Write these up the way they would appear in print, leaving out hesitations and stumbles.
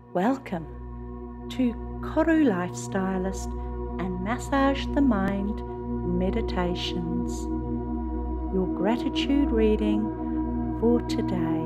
Welcome to Koru Lifestylist and Massage the Mind Meditations, your gratitude reading for today.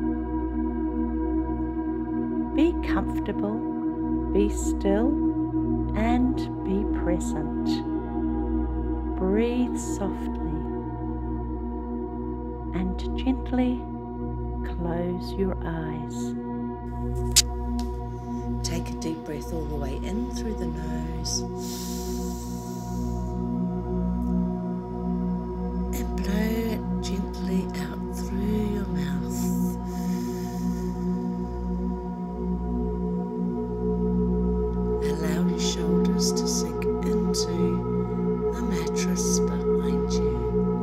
Be comfortable, be still, and be present. Breathe softly and gently close your eyes. Take a deep breath all the way in through the nose and blow it gently out through your mouth. Allow your shoulders to sink into the mattress behind you.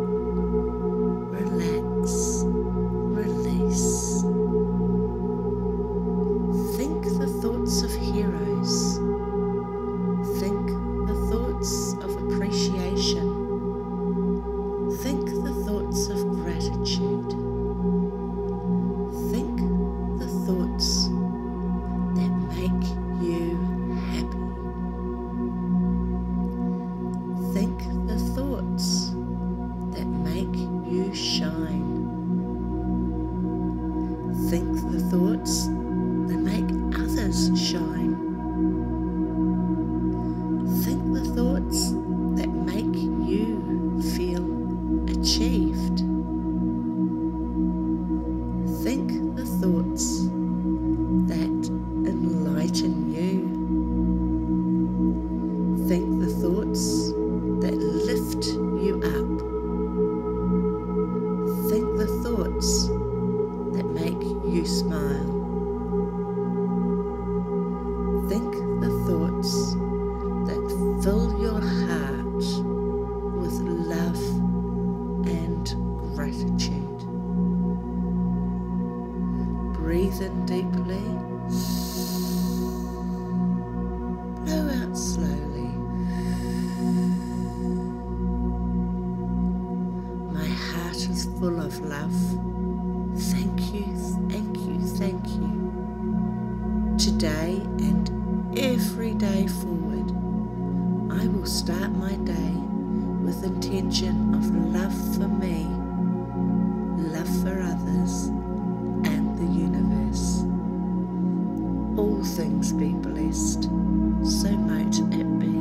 Relax, release. Think the thoughts of heroes. Think the thoughts of appreciation. Think the thoughts of gratitude. Think the thoughts that make you happy. Think the thoughts that make you shine. Think the thoughts that make others shine. Think the thoughts that make you feel achieved. Think the thoughts that enlighten you. Think the thoughts that lift you up. Think the thoughts that make you smile. Think the thoughts that fill your heart with love and gratitude. Breathe in deeply. Blow out slowly. My heart is full of love. Thank you, thank you, thank you. Today and every day forward, I will start my day with intention of love for me, love for others, and the universe. All things be blessed, so mote it be.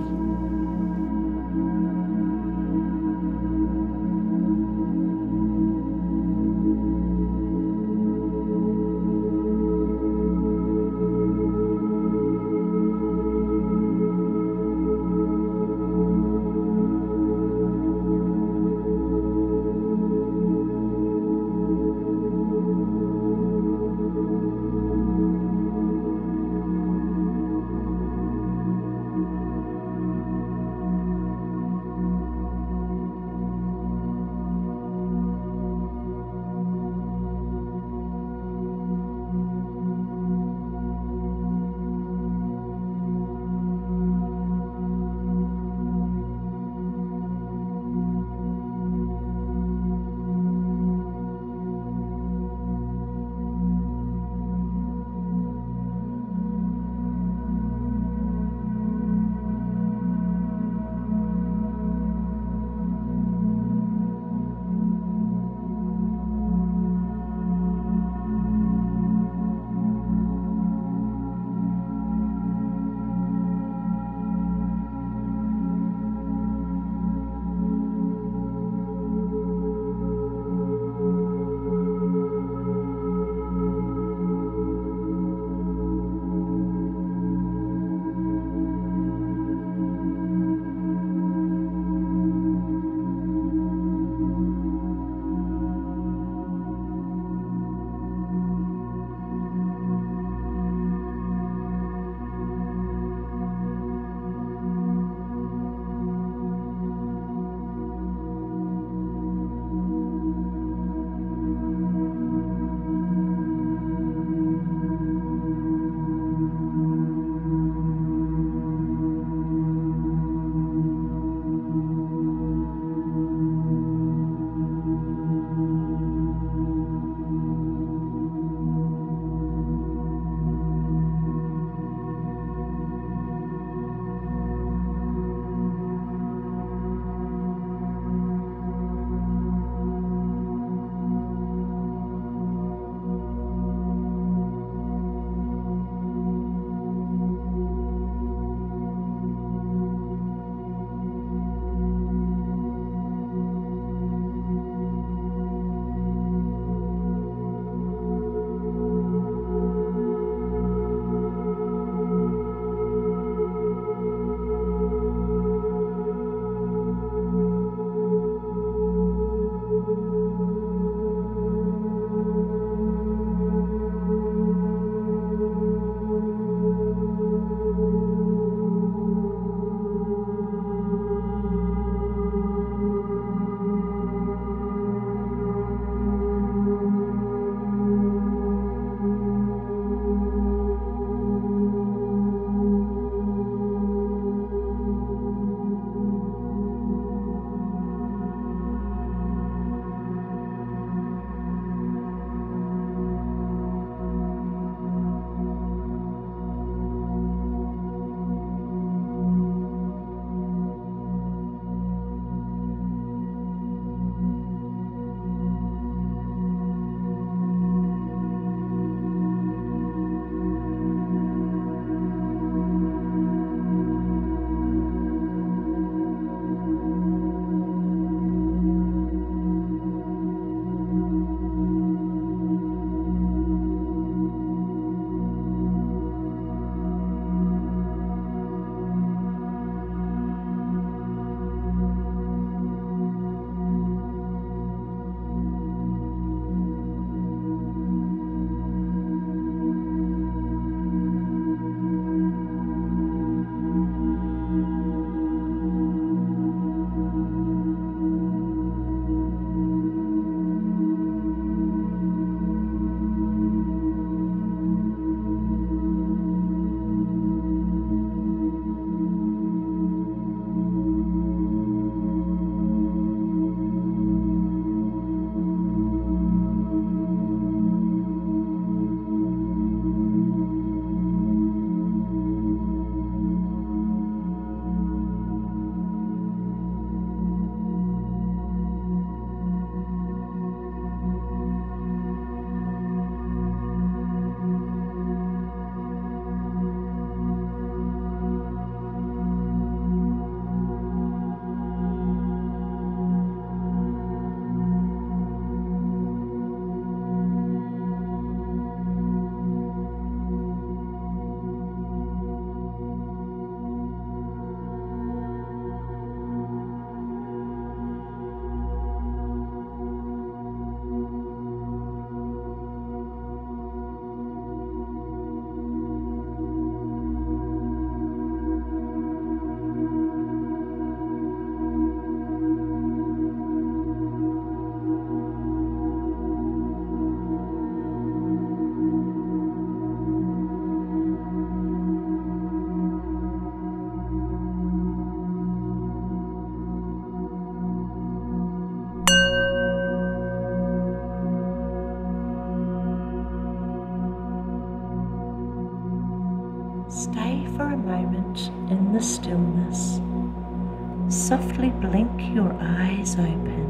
Stay for a moment in the stillness. Softly blink your eyes open.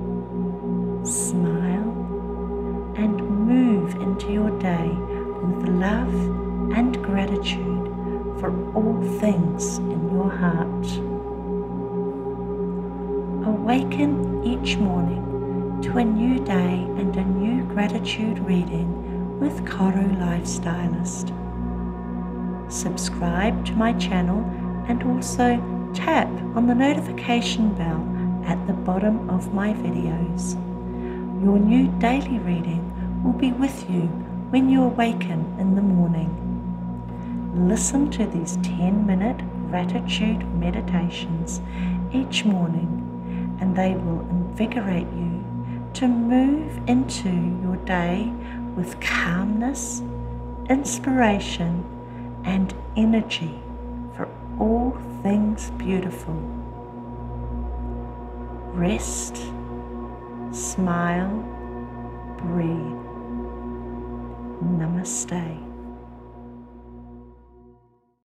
Smile and move into your day with love and gratitude for all things in your heart. Awaken each morning to a new day and a new gratitude reading with Koro Lifestylist. Subscribe to my channel and also tap on the notification bell at the bottom of my videos. Your new daily reading will be with you when you awaken in the morning. Listen to these 10-minute gratitude meditations each morning, and they will invigorate you to move into your day with calmness, inspiration, and energy for all things beautiful. Rest, smile, breathe. Namaste.